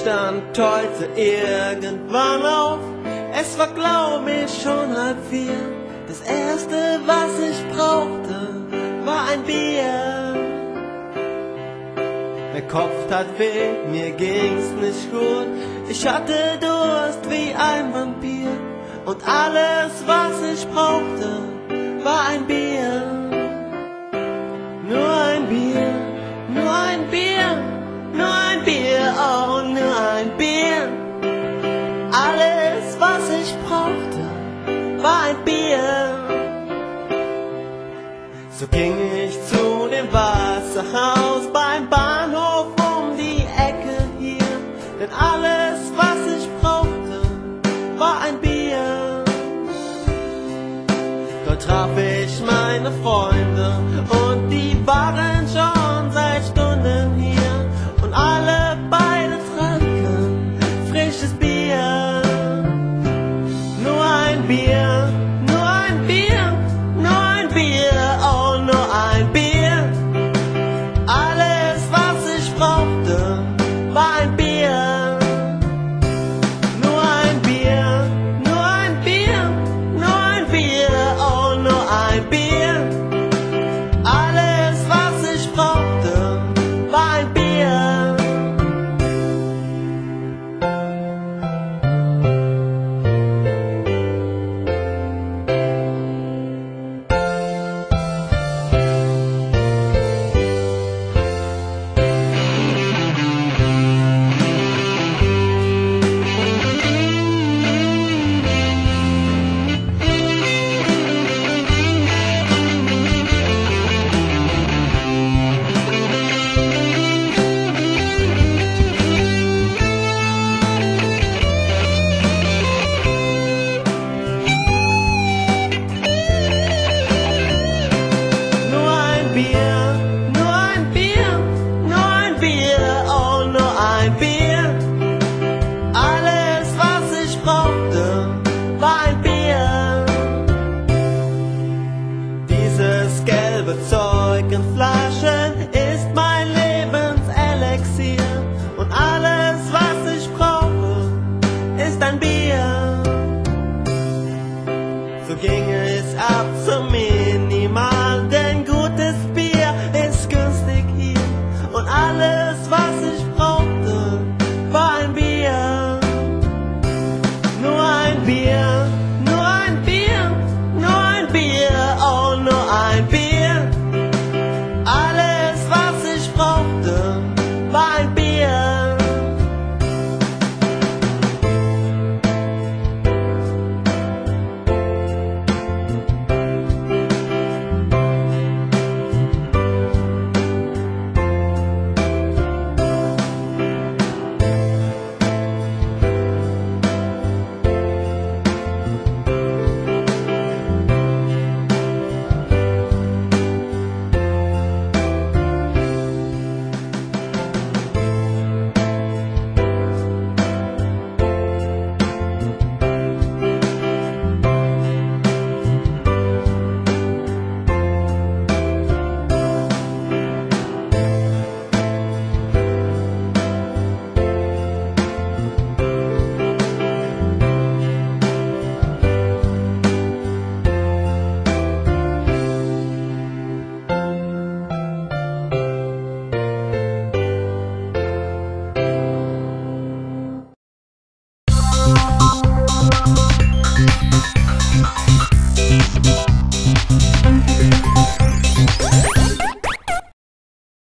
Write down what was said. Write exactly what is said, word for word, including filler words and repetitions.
stand heute irgendwann auf. Es war, glaub ich, schon halb vier. Das erste, was ich brauchte, war ein Bier. Der Kopf tat weh, mir ging's nicht gut. Ich hatte Durst wie ein Vampir. Und alles, was ich brauchte, war ein Bier. Nur ein Bier, nur ein Bier, nur ein Bier, oh, nur ein Bier. Alles, was ich brauchte, war ein Bier. So ging ich zu dem Wasserhaus beim Bahnhof um die Ecke hier. Denn alles, was ich brauchte, war ein Bier. Dort traf ich meine Freunde und die waren schon seit Stunden hier. Und alle beide tranken frisches Bier. Nur ein Bier, nur ein Bier, nur ein Bier, oh, nur ein Bier. Alles, was ich brauchte, war ein Bier. Nur ein Bier, nur ein Bier, nur ein Bier, oh, nur ein Bier. Alles, was ich brauchte, war ein Bier. Zeug in Flaschen ist mein Lebenselixier. Und alles, was ich brauche, ist ein Bier. So ging es ab zum